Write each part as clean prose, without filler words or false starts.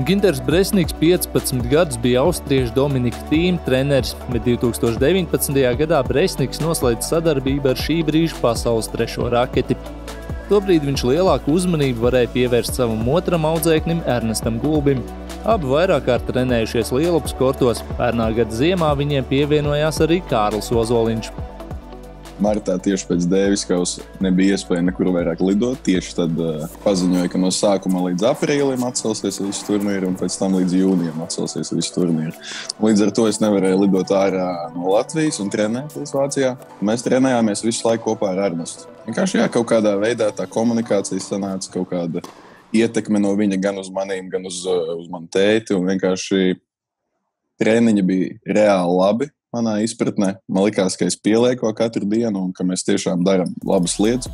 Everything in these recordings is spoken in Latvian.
Ginters Bresniks 15 gadus bija austriešu Dominika Tīma treneris, bet 2019. gadā Bresniks noslēdz sadarbību ar šī brīža pasaules 3. raketi. Tobrīd viņš lielāku uzmanību varēja pievērst savam otram audzēknim Ernestam Gulbim. Abi vairāk kārt trenējušies lielupas kortos. Pērnā gada ziemā viņiem pievienojās arī Kārlis Ozoliņš. Martā tieši pēc Dēvis kausa nebija iespēja nekur vairāk lidot. Tieši tad paziņoja, ka no sākuma līdz aprīlim atcelsies visu turnīru un pēc tam līdz jūnijam atcelsies visu turnīru. Līdz ar to es nevarēju lidot ārā no Latvijas un trenēties Vācijā. Mēs trenējāmies visu laiku kopā ar Ernestu. Vienkārši kaut kādā veidā tā komunikācija sanāca, kaut kāda ietekme no viņa gan uz manīm, gan uz manu tēti. Un vienkārši treniņi bija reāli labi. Manā izpratnē man likās, ka es pielieku katru dienu un ka mēs tiešām darām labas lietas.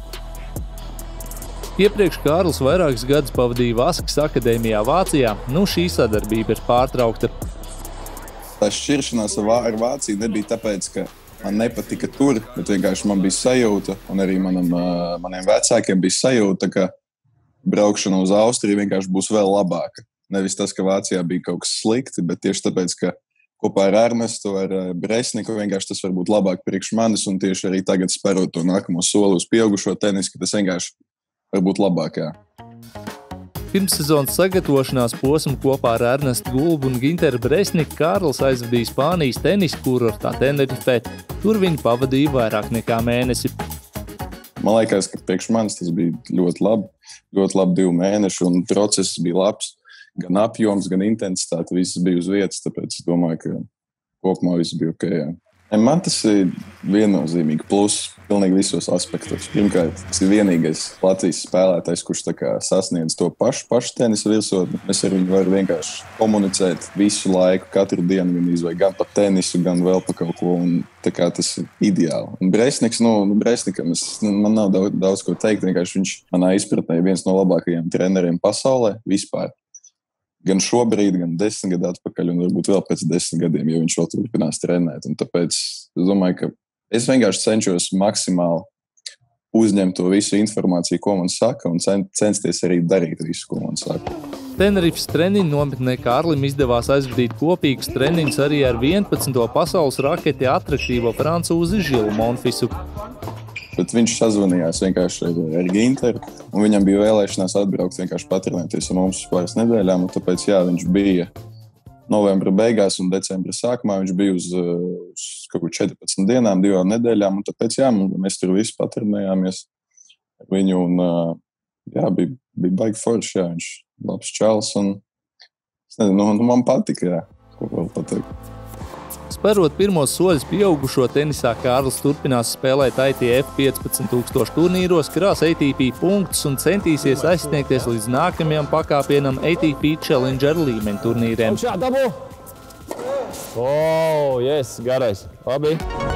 Iepriekš Kārlis vairākus gadus pavadīja Vaskas akadēmijā Vācijā. Šī sadarbība ir pārtraukta. Tā šķiršanās ar Vāciju nebija tāpēc, ka man nepatika tur, bet vienkārši man bija sajūta, un arī maniem vecākiem bija sajūta, ka braukšana uz Austriju vienkārši būs vēl labāka. Nevis tas, ka Vācijā bija kaut kas slikti, bet tieši tāpēc, ka kopā ar Ernestu, ar Bresniku vienkārši tas var būt labāk priekš manis un tieši arī tagad sperot to nākamo soli uz pieaugušo tenisu, ka tas vienkārši var būt labāk, jā. Pirmssezonas sagatavošanās posmu kopā ar Ernestu Gulbu un Ginteru Bresniku Kārlis aizvadīja Spānijas tenisa kurortā Tenerifē. Tur viņi pavadīja vairāk nekā mēnesi. Man liekas, ka priekš manis tas bija ļoti labi 2 mēneši un process bija labs. Gan apjoms, gan intensitāte, viss bija uz vietas, tāpēc es domāju, ka kopumā viss bija ok. Jā. Man tas ir viennozīmīgi pluss pilnīgi visos aspektos. Pirmkārt, tas ir vienīgais Latvijas spēlētājs, kurš tā kā sasniedz to pašu tenisa virsotni. Es ar viņu varu vienkārši komunicēt visu laiku, katru dienu viņu gan pa tenisu, gan vēl pa kaut ko, un tā kā tas ir ideāli. Un Bresniks, Bresnikam man nav daudz ko teikt, vienkārši viņš manā izpratnē ir viens no labākajiem treneriem pasaulē vispār. Gan šobrīd, gan 10 gadu atpakaļ, un varbūt vēl pēc 10 gadiem, ja viņš vēl turpinās trenēt. Un tāpēc es domāju, ka es vienkārši cenšos maksimāli uzņemt to visu informāciju, ko man saka, un censties arī darīt visu, ko man saka. Tenerifes treniņu nometnē Kārlim izdevās aizvadīt kopīgus treniņus arī ar 11. pasaules raketi atraktīvo francūzi Žilu Monfisu. Bet viņš sazvanījās vienkārši ar Ginteru, un viņam bija vēlēšanās atbraukt vienkārši patrenēties ar mums uz pāris nedēļām, un tāpēc, viņš bija novembra beigās un decembra sākumā, viņš bija uz kaut 14 dienām, 2 nedēļām, un tāpēc, mēs tur visi patrenējāmies ar viņu, un bija baigi forši, viņš labs čals, un es nezinu, man patika, ko vēl pateikt. Sperot pirmos soļus pieaugušo tenisā, Kārlis turpinās spēlēt ITF 15,000 turnīros, krās ATP punktus un centīsies aizsniegties līdz nākamajam pakāpienam ATP Challenger līmeņa turnīriem. Yes, garais. Labi.